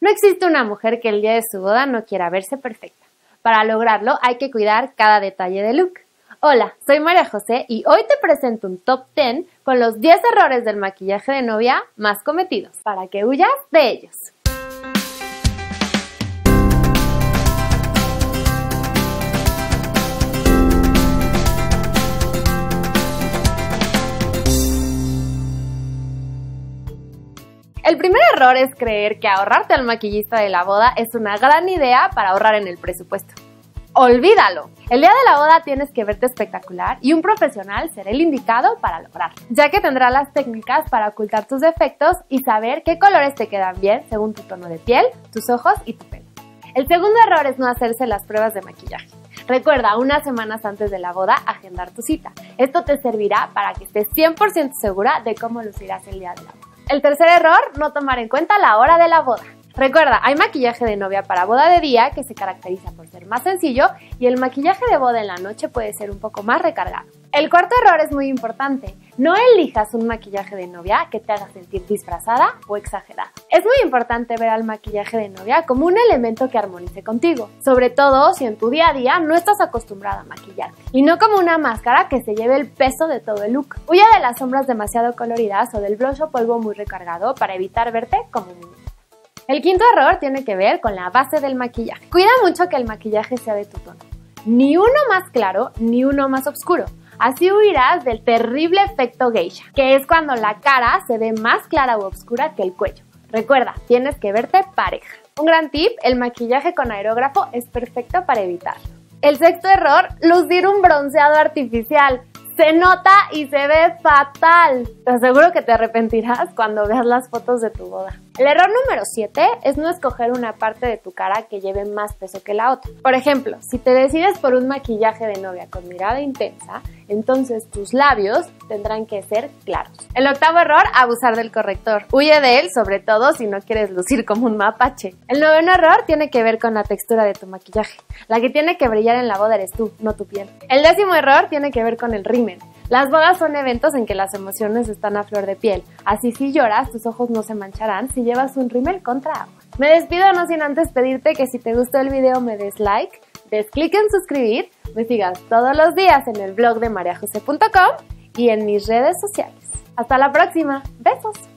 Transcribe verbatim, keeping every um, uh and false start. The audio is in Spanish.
No existe una mujer que el día de su boda no quiera verse perfecta. Para lograrlo hay que cuidar cada detalle del look. Hola, soy María José y hoy te presento un top diez con los diez errores del maquillaje de novia más cometidos, para que huyas de ellos. El primer error es creer que ahorrarte al maquillista de la boda es una gran idea para ahorrar en el presupuesto. ¡Olvídalo! El día de la boda tienes que verte espectacular y un profesional será el indicado para lograrlo, ya que tendrá las técnicas para ocultar tus defectos y saber qué colores te quedan bien según tu tono de piel, tus ojos y tu pelo. El segundo error es no hacerse las pruebas de maquillaje. Recuerda, unas semanas antes de la boda, agendar tu cita. Esto te servirá para que estés cien por ciento segura de cómo lucirás el día de la boda. El tercer error, no tomar en cuenta la hora de la boda. Recuerda, hay maquillaje de novia para boda de día que se caracteriza por ser más sencillo y el maquillaje de boda en la noche puede ser un poco más recargado. El cuarto error es muy importante. No elijas un maquillaje de novia que te haga sentir disfrazada o exagerada. Es muy importante ver al maquillaje de novia como un elemento que armonice contigo, sobre todo si en tu día a día no estás acostumbrada a maquillarte, y no como una máscara que se lleve el peso de todo el look. Huye de las sombras demasiado coloridas o del blush o polvo muy recargado para evitar verte como un niño. El quinto error tiene que ver con la base del maquillaje. Cuida mucho que el maquillaje sea de tu tono. Ni uno más claro, ni uno más oscuro. Así huirás del terrible efecto geisha, que es cuando la cara se ve más clara o oscura que el cuello. Recuerda, tienes que verte pareja. Un gran tip, el maquillaje con aerógrafo es perfecto para evitarlo. El sexto error, lucir un bronceado artificial. Se nota y se ve fatal. Te aseguro que te arrepentirás cuando veas las fotos de tu boda. El error número siete es no escoger una parte de tu cara que lleve más peso que la otra. Por ejemplo, si te decides por un maquillaje de novia con mirada intensa, entonces tus labios tendrán que ser claros. El octavo error, abusar del corrector. Huye de él, sobre todo si no quieres lucir como un mapache. El noveno error tiene que ver con la textura de tu maquillaje. La que tiene que brillar en la boda eres tú, no tu piel. El décimo error tiene que ver con el rímel. Las bodas son eventos en que las emociones están a flor de piel, así si lloras, tus ojos no se mancharán si llevas un rímel contra agua. Me despido no sin antes pedirte que si te gustó el video me des like, des clic en suscribir, me sigas todos los días en el blog de maria jose punto com y en mis redes sociales. Hasta la próxima, besos.